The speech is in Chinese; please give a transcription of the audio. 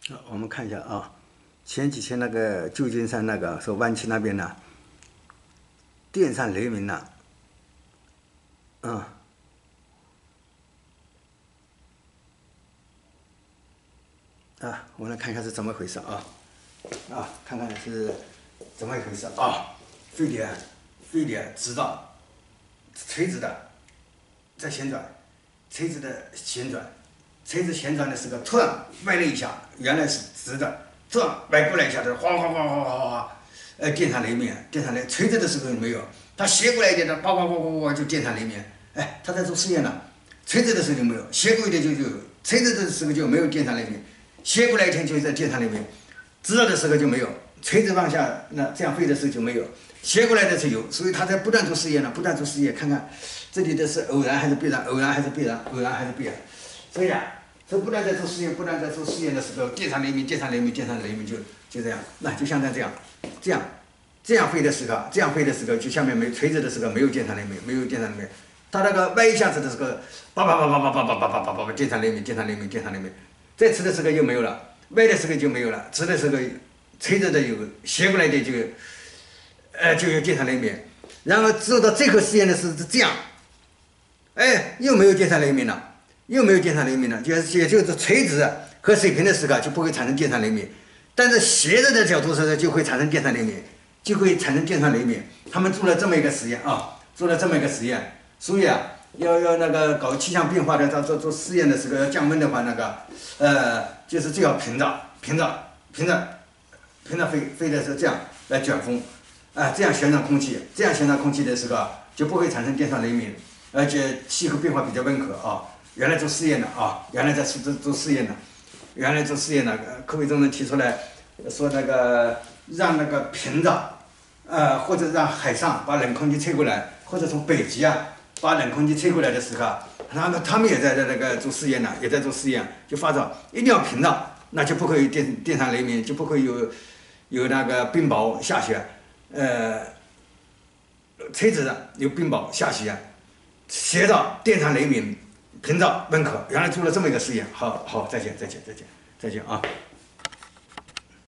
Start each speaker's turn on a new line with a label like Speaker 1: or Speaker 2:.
Speaker 1: 我们看一下啊，前几天那个旧金山那个说湾区那边呢，电闪雷鸣了，我们来看一下是怎么回事啊，看看是怎么一回事啊，飞碟直的，垂直的在旋转，垂直的旋转。垂直旋转的时候，突然歪了一下，原来是直的，突然歪过来一下子，哗哗哗哗哗哗，电闪雷鸣，垂直的时候没有，它斜过来一点的，哗哗哗哗哗就电闪雷鸣，他在做实验呢，垂直的时候就没有，斜过一点就有，垂直的时候就没有电闪雷鸣，斜过来一点就在电闪雷鸣，直的时候就没有，垂直往下那这样飞的时候就没有，斜过来的时候有，所以他在不断做实验呢，不断做实验，看看这里的是偶然还是必然，偶然还是必然，偶然还是必然，所以这不断在做实验，不断在做实验的时候，电闪雷鸣就这样，那就像这样飞的时候，就下面没垂直的时候没有电闪雷鸣，它那个歪一下子的时候，叭叭叭叭叭叭叭叭叭叭叭，电闪雷鸣，再直的时候又没有了，歪的时候就没有了，直的时候垂直的有，斜过来的就有电闪雷鸣，然后做到最后实验的是这样，又没有电闪雷鸣了。就是垂直和水平的时候就不会产生电闪雷鸣，但是斜着的角度上就会产生电闪雷鸣，他们做了这么一个实验所以要那个搞气象变化的，做实验的时候要降温的话，就是最好平着飞的是这样来卷风，这样旋转空气的时候就不会产生电闪雷鸣，而且气候变化比较温和啊。原来做试验的原来做试验的，科委中人提出来说那个让那个平着，或者让海上把冷空气吹过来，或者从北极把冷空气吹过来的时候，他们也在那个做试验呢，就发照一定要平着，那就不会有电闪雷鸣，就不会有那个冰雹下雪，垂直的有冰雹下雪，斜着电闪雷鸣。平着温和，原来做了这么一个实验，好，再见啊。